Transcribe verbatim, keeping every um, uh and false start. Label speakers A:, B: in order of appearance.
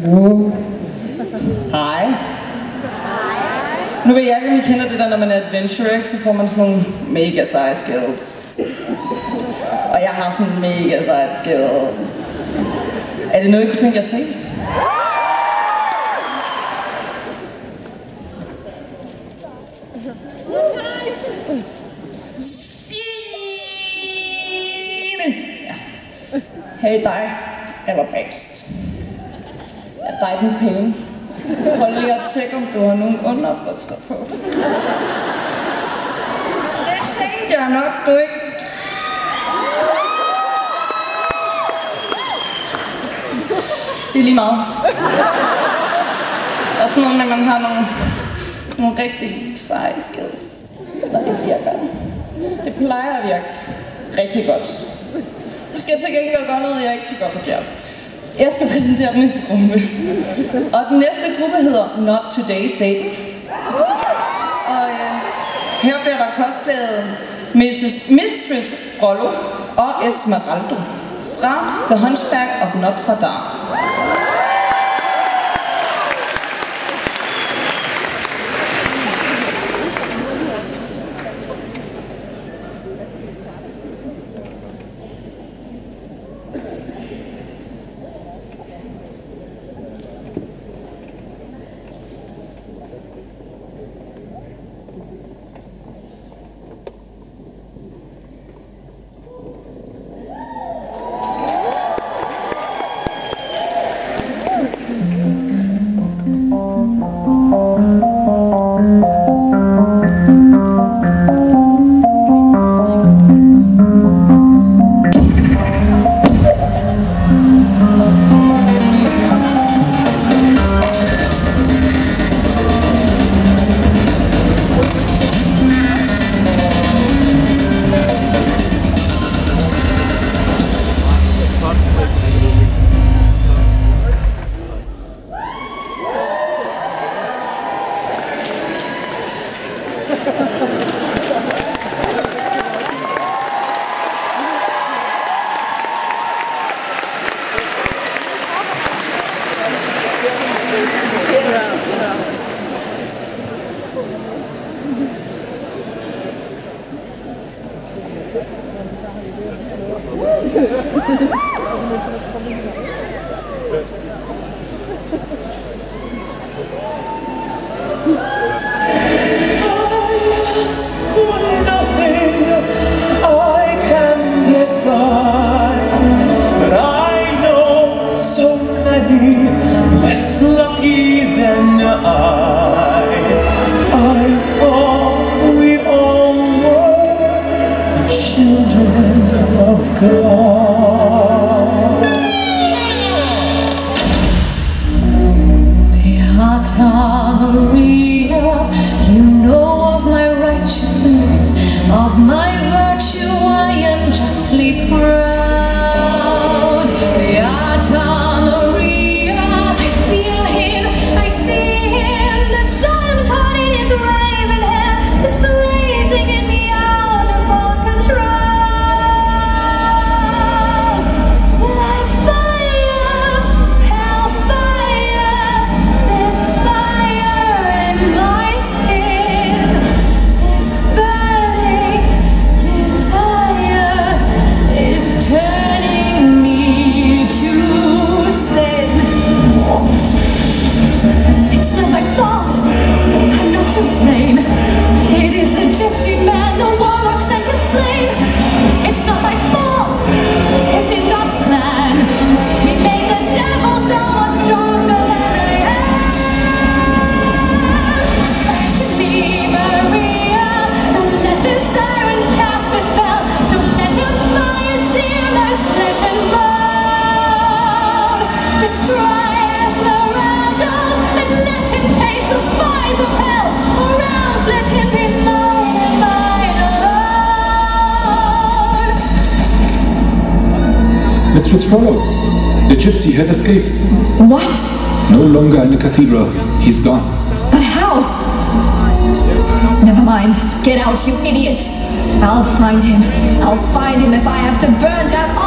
A: Uh. Hej. Nu ved jeg ikke, om I kender det der, når man er adventurer, så får man sådan nogle mega seje skills. Og jeg har sådan en mega sejt skill. Er det noget, I kunne tænke jer at se? Ja. Hey dig, allerbagst. Ja, dig den pæne. Prøv lige at tjekke, om du har nogle underbukser på. Det tænkte jeg nok, du ikke. Det er lige meget. Der er sådan noget, når man har nogle, sådan nogle rigtig seje skills, når det virker. Det plejer at virke rigtig godt. Nu skal jeg til gengæld gøre noget, jeg ikke kan gøre forkert. Jeg skal præsentere den næste gruppe. Og den næste gruppe hedder Not Today Satan. Og øh, her bliver der cosplayet missus Mistress Frollo og Esmeralda fra The Hunchback of Notre Dame.
B: Mistress Frollo, the gypsy has escaped.
C: What?
B: No longer in the cathedral. He's gone.
C: But how? Never mind. Get out, you idiot. I'll find him. I'll find him if I have to burn down